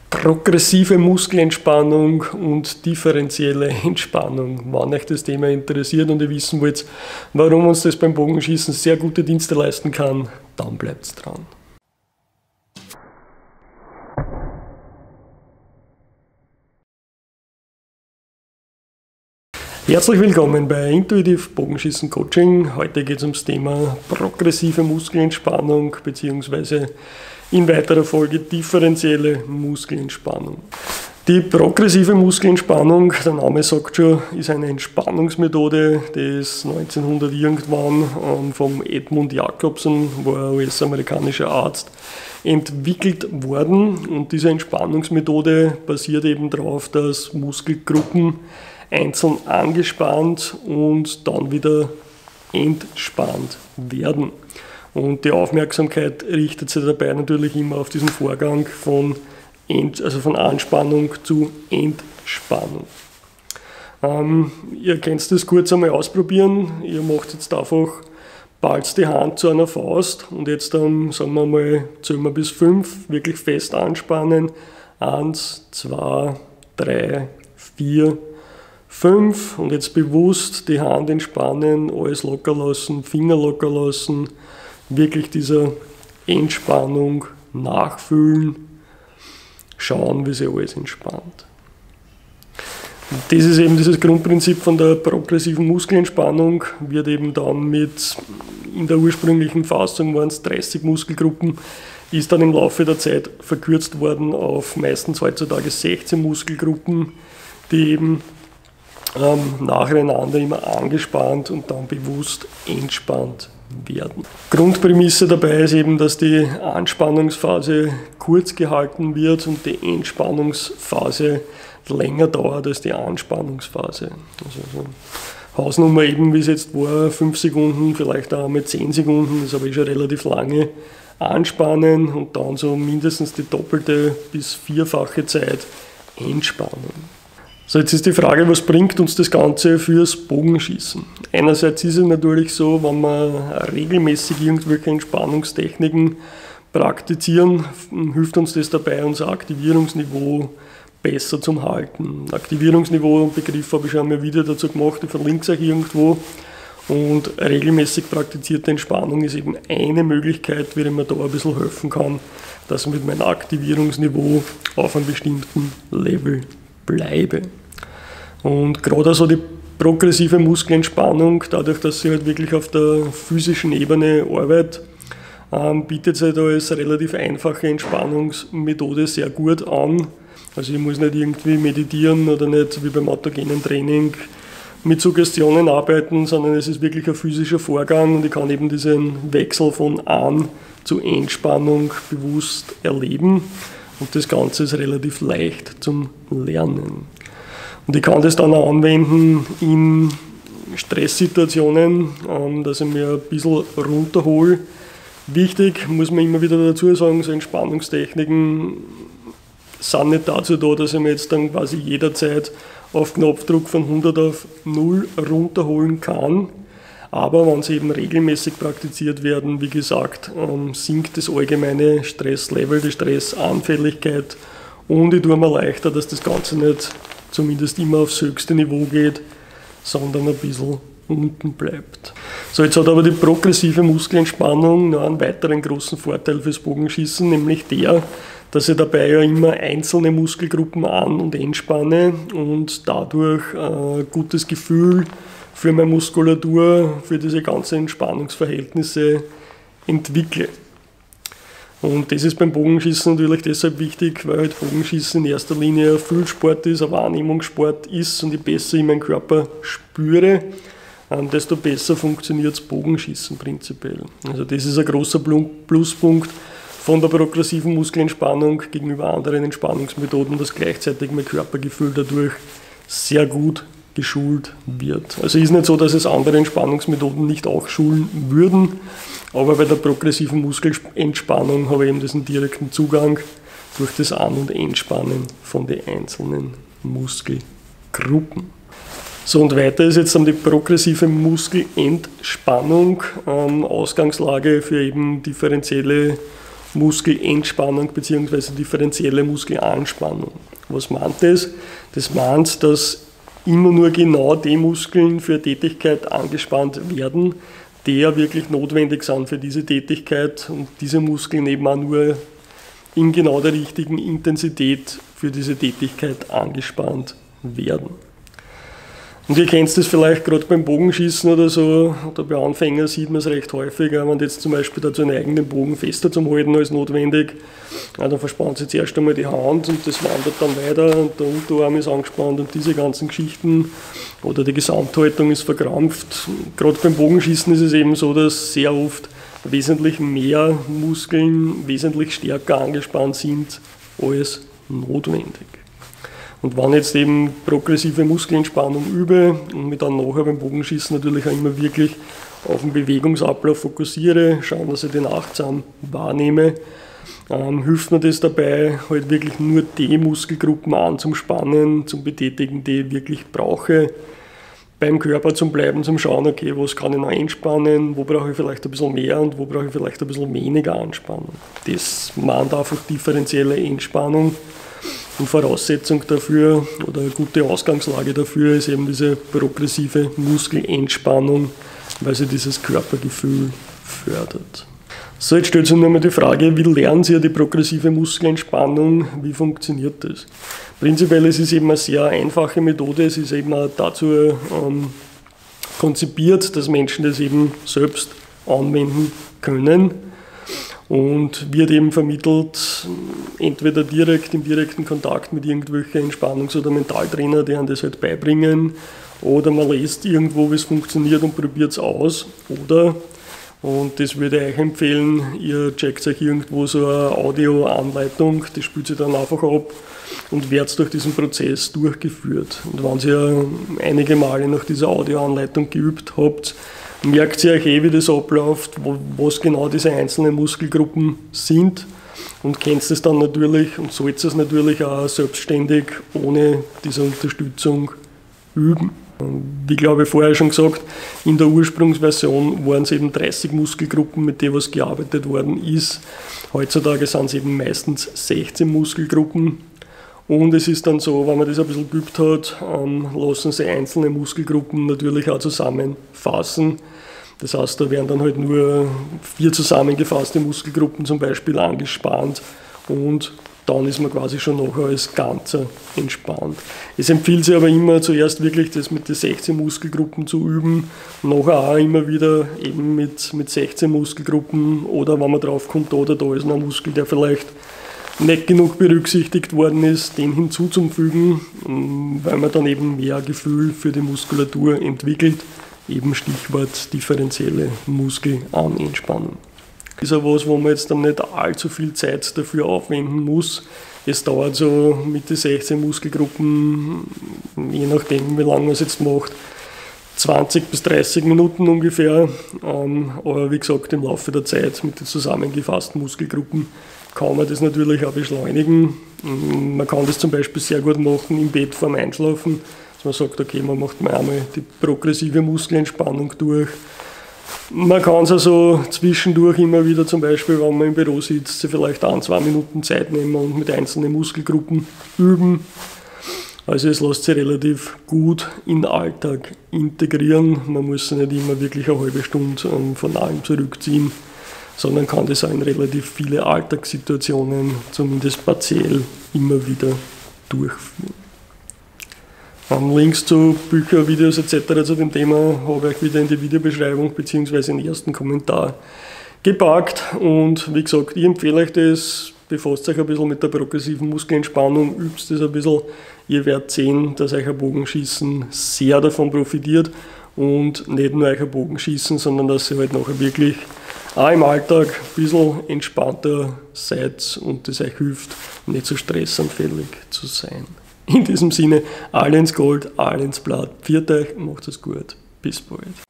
Progressive Muskelentspannung und differenzielle Entspannung. Wenn euch das Thema interessiert und ihr wissen wollt, warum uns das beim Bogenschießen sehr gute Dienste leisten kann, dann bleibt dran. Herzlich willkommen bei Intuitiv Bogenschießen Coaching. Heute geht es ums Thema progressive Muskelentspannung bzw. in weiterer Folge differenzielle Muskelentspannung. Die progressive Muskelentspannung, der Name sagt schon, ist eine Entspannungsmethode, die ist 1900 irgendwann vom Edmund Jacobson, war ein US-amerikanischer Arzt, entwickelt worden. Und diese Entspannungsmethode basiert eben darauf, dass Muskelgruppen einzeln angespannt und dann wieder entspannt werden. Und die Aufmerksamkeit richtet sich dabei natürlich immer auf diesen Vorgang von Anspannung zu Entspannung. Ihr könnt das kurz einmal ausprobieren. Ihr macht jetzt einfach, ballt die Hand zu einer Faust und jetzt dann, sagen wir mal, zählen wir bis 5, wirklich fest anspannen. 1, 2, 3, 4, 5 und jetzt bewusst die Hand entspannen, alles locker lassen, Finger locker lassen, wirklich dieser Entspannung nachfühlen, schauen, wie sich alles entspannt. Und das ist eben dieses Grundprinzip von der progressiven Muskelentspannung, wird eben dann in der ursprünglichen Fassung waren es 30 Muskelgruppen, ist dann im Laufe der Zeit verkürzt worden auf meistens heutzutage 16 Muskelgruppen, die eben nacheinander immer angespannt und dann bewusst entspannt werden. Grundprämisse dabei ist eben, dass die Anspannungsphase kurz gehalten wird und die Entspannungsphase länger dauert als die Anspannungsphase. Also so Hausnummer eben, wie es jetzt war, 5 Sekunden, vielleicht auch einmal 10 Sekunden, das ist aber schon relativ lange. Anspannen und dann so mindestens die doppelte bis vierfache Zeit entspannen. So, jetzt ist die Frage, was bringt uns das Ganze fürs Bogenschießen? Einerseits ist es natürlich so, wenn wir regelmäßig irgendwelche Entspannungstechniken praktizieren, hilft uns das dabei, unser Aktivierungsniveau besser zu halten. Aktivierungsniveau, Begriff habe ich schon einmal wieder dazu gemacht, ich verlinke es euch irgendwo. Und regelmäßig praktizierte Entspannung ist eben eine Möglichkeit, wie ich mir da ein bisschen helfen kann, dass ich mit meinem Aktivierungsniveau auf einem bestimmten Level bleibe. Und gerade also die progressive Muskelentspannung, dadurch, dass sie halt wirklich auf der physischen Ebene arbeitet, bietet sich da als relativ einfache Entspannungsmethode sehr gut an. Also ich muss nicht irgendwie meditieren oder nicht wie beim autogenen Training mit Suggestionen arbeiten, sondern es ist wirklich ein physischer Vorgang und ich kann eben diesen Wechsel von An- zu Entspannung bewusst erleben. Und das Ganze ist relativ leicht zum Lernen. Und ich kann das dann auch anwenden in Stresssituationen, dass ich mir ein bisschen runterhole. Wichtig, muss man immer wieder dazu sagen, so Entspannungstechniken sind nicht dazu da, dass ich mir jetzt dann quasi jederzeit auf Knopfdruck von 100 auf 0 runterholen kann. Aber wenn sie eben regelmäßig praktiziert werden, wie gesagt, sinkt das allgemeine Stresslevel, die Stressanfälligkeit und ich tue mir leichter, dass das Ganze nicht zumindest immer aufs höchste Niveau geht, sondern ein bisschen unten bleibt. So, jetzt hat aber die progressive Muskelentspannung noch einen weiteren großen Vorteil fürs Bogenschießen, nämlich der, dass ich dabei ja immer einzelne Muskelgruppen an- und entspanne und dadurch ein gutes Gefühl für meine Muskulatur, für diese ganzen Entspannungsverhältnisse entwickle. Und das ist beim Bogenschießen natürlich deshalb wichtig, weil halt Bogenschießen in erster Linie ein Fühlsport ist, ein Wahrnehmungssport ist und je besser ich meinen Körper spüre, desto besser funktioniert das Bogenschießen prinzipiell. Also das ist ein großer Pluspunkt von der progressiven Muskelentspannung gegenüber anderen Entspannungsmethoden, dass gleichzeitig mein Körpergefühl dadurch sehr gut geschult wird. Also ist nicht so, dass es andere Entspannungsmethoden nicht auch schulen würden, aber bei der progressiven Muskelentspannung habe ich eben diesen direkten Zugang durch das An- und Entspannen von den einzelnen Muskelgruppen. So, und weiter ist jetzt dann die progressive Muskelentspannung, Ausgangslage für eben differenzielle Muskelentspannung bzw. differenzielle Muskelanspannung. Was meint das? Das meint, dass immer nur genau die Muskeln für Tätigkeit angespannt werden, die ja wirklich notwendig sind für diese Tätigkeit und diese Muskeln eben auch nur in genau der richtigen Intensität für diese Tätigkeit angespannt werden. Und ihr kennt das vielleicht gerade beim Bogenschießen oder so, oder bei Anfängern sieht man es recht häufig, wenn jetzt zum Beispiel dazu einen eigenen Bogen fester zum Halten als notwendig, dann verspannt sich zuerst einmal die Hand und das wandert dann weiter und der Unterarm ist angespannt und diese ganzen Geschichten oder die Gesamthaltung ist verkrampft. Gerade beim Bogenschießen ist es eben so, dass sehr oft wesentlich mehr Muskeln wesentlich stärker angespannt sind als notwendig. Und wenn ich jetzt eben progressive Muskelentspannung übe und mich dann nachher beim Bogenschießen natürlich auch immer wirklich auf den Bewegungsablauf fokussiere, schauen, dass ich den achtsam wahrnehme, hilft mir das dabei, halt wirklich nur die Muskelgruppen anzuspannen, zum Betätigen, die ich wirklich brauche, beim Körper zum Bleiben, zum Schauen, okay, was kann ich noch einspannen, wo brauche ich vielleicht ein bisschen mehr und wo brauche ich vielleicht ein bisschen weniger Anspannung. Das meint einfach differenzielle Entspannung. Und Voraussetzung dafür oder eine gute Ausgangslage dafür ist eben diese progressive Muskelentspannung, weil sie dieses Körpergefühl fördert. So, jetzt stellt sich nur mal die Frage, wie lernen Sie die progressive Muskelentspannung, wie funktioniert das? Prinzipiell ist es eben eine sehr einfache Methode, es ist eben auch dazu konzipiert, dass Menschen das eben selbst anwenden können. Und wird eben vermittelt, entweder direkt im direkten Kontakt mit irgendwelchen Entspannungs- oder Mentaltrainer, die einem das halt beibringen, oder man liest irgendwo, wie es funktioniert und probiert es aus, oder, und das würde ich euch empfehlen, ihr checkt euch irgendwo so eine Audioanleitung, die spielt sich dann einfach ab und werdet durch diesen Prozess durchgeführt. Und wenn ihr einige Male nach dieser Audioanleitung geübt habt, merkt ihr euch wie das abläuft, was genau diese einzelnen Muskelgruppen sind und kennt es dann natürlich und sollt es natürlich auch selbstständig ohne diese Unterstützung üben. Wie glaube ich vorher schon gesagt, in der Ursprungsversion waren es eben 30 Muskelgruppen, mit denen was gearbeitet worden ist. Heutzutage sind es eben meistens 16 Muskelgruppen. Und es ist dann so, wenn man das ein bisschen geübt hat, lassen sich einzelne Muskelgruppen natürlich auch zusammenfassen. Das heißt, da werden dann halt nur 4 zusammengefasste Muskelgruppen zum Beispiel angespannt und dann ist man quasi schon nachher als Ganzer entspannt. Es empfiehlt sich aber immer zuerst wirklich das mit den 16 Muskelgruppen zu üben, nachher auch immer wieder eben mit 16 Muskelgruppen oder wenn man drauf kommt, da oder da ist noch ein Muskel, der vielleicht nicht genug berücksichtigt worden ist, den hinzuzufügen, weil man dann eben mehr Gefühl für die Muskulatur entwickelt, eben Stichwort differenzielle Muskelanentspannung. Das ist ja was, wo man jetzt dann nicht allzu viel Zeit dafür aufwenden muss. Es dauert so mit den 16 Muskelgruppen, je nachdem wie lange man es jetzt macht, 20 bis 30 Minuten ungefähr, aber wie gesagt im Laufe der Zeit mit den zusammengefassten Muskelgruppen kann man das natürlich auch beschleunigen. Man kann das zum Beispiel sehr gut machen im Bett vorm Einschlafen, dass man sagt, okay, man macht mal einmal die progressive Muskelentspannung durch. Man kann es also zwischendurch immer wieder, zum Beispiel, wenn man im Büro sitzt, sich vielleicht 1-2 Minuten Zeit nehmen und mit einzelnen Muskelgruppen üben. Also es lässt sich relativ gut in den Alltag integrieren. Man muss sich nicht immer wirklich eine halbe Stunde von allem zurückziehen, sondern kann das auch in relativ viele Alltagssituationen, zumindest partiell, immer wieder durchführen. Links zu Büchern, Videos etc. zu dem Thema habe ich euch wieder in die Videobeschreibung bzw. in den ersten Kommentar gepackt. Und wie gesagt, ich empfehle euch das, befasst euch ein bisschen mit der progressiven Muskelentspannung, übt das ein bisschen. Ihr werdet sehen, dass euch ein Bogenschießen sehr davon profitiert und nicht nur euch ein Bogenschießen, sondern dass ihr halt nachher wirklich auch im Alltag ein bisschen entspannter seid und das euch hilft, nicht so stressanfällig zu sein. In diesem Sinne, alle ins Gold, alle ins Blatt. Pfiat euch, macht es gut. Bis bald.